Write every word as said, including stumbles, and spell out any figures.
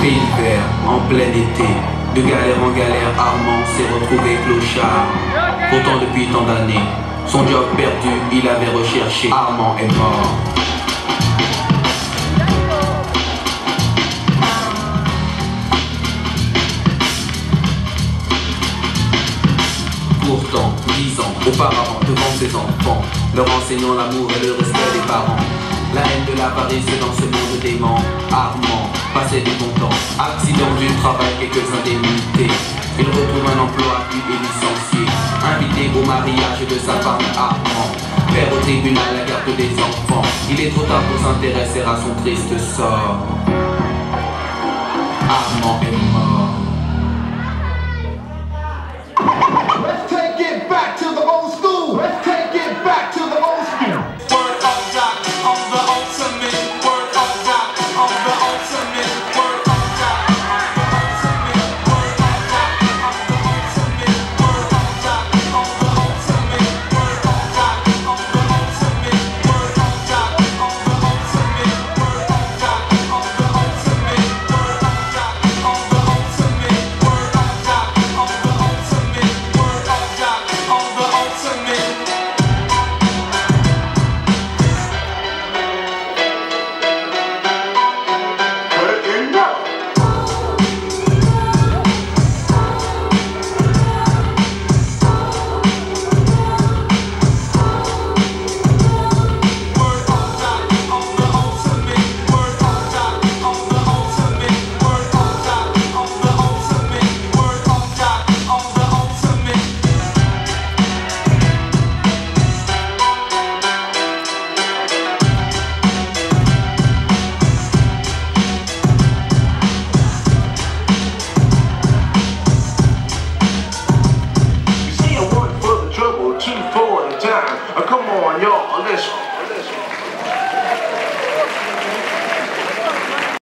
Pays vert, en plein été, de galère en galère, Armand s'est retrouvé clochard. Pourtant depuis tant d'années, son job perdu, il avait recherché. Armand est mort. Pourtant, dix ans auparavant, devant ses enfants, leur enseignant l'amour et le respect des parents, la haine de l'avarice dans ce monde dément. Armand passait du bon temps, accident du travail, quelques indemnités. Il retrouve un emploi puis est licencié. Invité au mariage de sa femme Armand, père au tribunal la garde des enfants. Il est trop tard pour s'intéresser à son triste sort. Armand est mort. Let's take it back to the old school. Let's take it back to the old school. Word up, Doc, I'm the ultimate. Word up, Doc, I'm the ultimate. Word up, Doc, I'm the ultimate. Word up, Doc, I'm the ultimate. Word up, Doc, I'm the ultimate. Word up, Doc, I'm the ultimate. Word up, Doc, I'm the ultimate. Word up, Doc, I'm the ultimate. Word up, Doc, I'm the ultimate. Word up, Doc, I'm the ultimate. Word up, Doc, I'm the ultimate. Two for the time. Uh, come on, y'all. Listen. Listen.